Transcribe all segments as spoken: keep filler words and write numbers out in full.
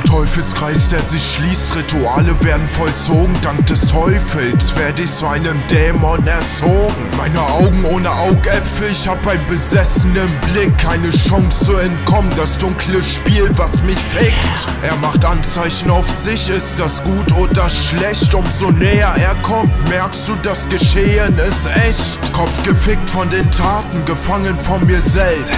Teufelskreis, der sich schließt, Rituale werden vollzogen. Dank des Teufels werde ich zu einem Dämon erzogen. Meine Augen ohne Augäpfel, ich hab einen besessenen Blick. Keine Chance zu entkommen, das dunkle Spiel, was mich fickt. Er macht Anzeichen auf sich, ist das gut oder schlecht? Umso näher er kommt, merkst du, das Geschehen ist echt. Kopf gefickt von den Taten, gefangen von mir selbst.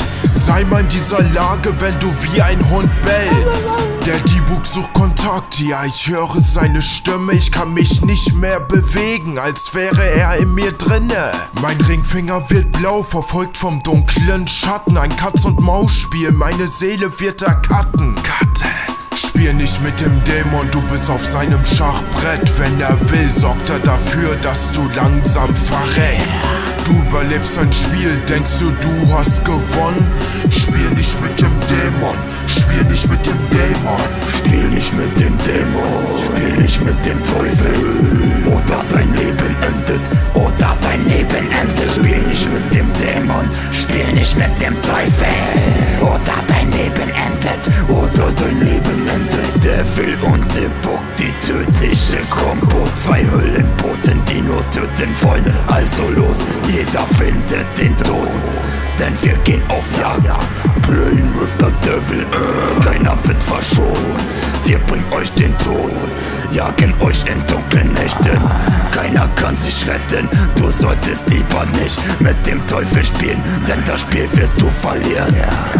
Sei mal in dieser Lage, wenn du wie ein Hund bellst. Der Dibuk sucht Kontakt, ja, ich höre seine Stimme. Ich kann mich nicht mehr bewegen, als wäre er in mir drinne. Mein Ringfinger wird blau, verfolgt vom dunklen Schatten. Ein Katz-und-Maus-Spiel, meine Seele wird ercutten. Cutten. Spiel nicht mit dem Dämon, du bist auf seinem Schachbrett. Wenn er will, sorgt er dafür, dass du langsam verreckst. Du überlebst ein Spiel, denkst du, du hast gewonnen? Spiel nicht mit dem Dämon, spiel nicht mit dem Dämon. Spiel nicht mit dem Dämon, spiel nicht mit dem Teufel. Oder dein Leben endet, oder dein Leben endet. Spiel nicht mit dem Dämon, spiel nicht mit dem Teufel. Oder dein Leben endet, oder dein Leben endet. Devil und Dibuk, die tödliche Kombo. Zwei Höllenboten, die nur töten wollen. Also los, jeder findet den Tod, denn wir gehen auf Jagd. Playing with the Devil, äh, keiner wird verschont. Wir bringen euch den Tod, jagen euch in dunklen Nächten. Keiner kann sich retten, du solltest lieber nicht mit dem Teufel spielen, denn das Spiel wirst du verlieren.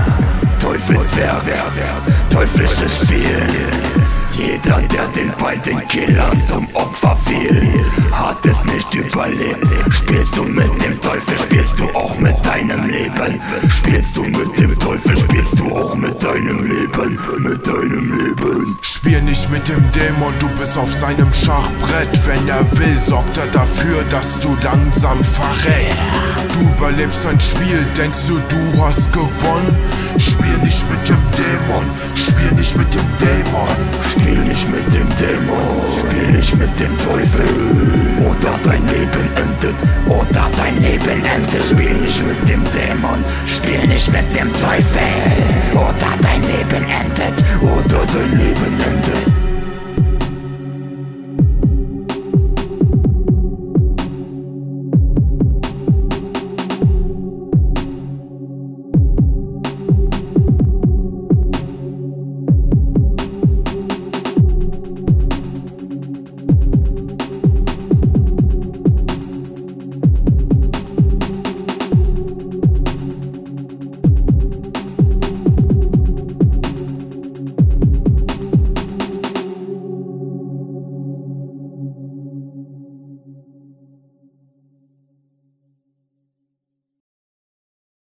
Teufelswerk, teuflisches Spiel. Jeder, der den beiden Killern zum Opfer fiel, hat es nicht überlebt. Spielst du mit dem Teufel, spielst du auch mit deinem Leben. Spielst du mit dem Teufel, spielst du auch mit deinem Leben. Mit deinem Leben. Spiel nicht mit dem Dämon, du bist auf seinem Schachbrett. Wenn er will, sorgt er dafür, dass du langsam verreckst. Du überlebst ein Spiel, denkst du, du hast gewonnen? Spiel nicht mit dem Dämon, spiel nicht mit dem Dämon. Spiel nicht mit dem Dämon, spiel nicht mit dem Teufel. Oder dein Leben endet, oder dein Leben endet. Spiel nicht mit dem Dämon, spiel nicht mit dem Teufel. Oder dein Leben endet, oder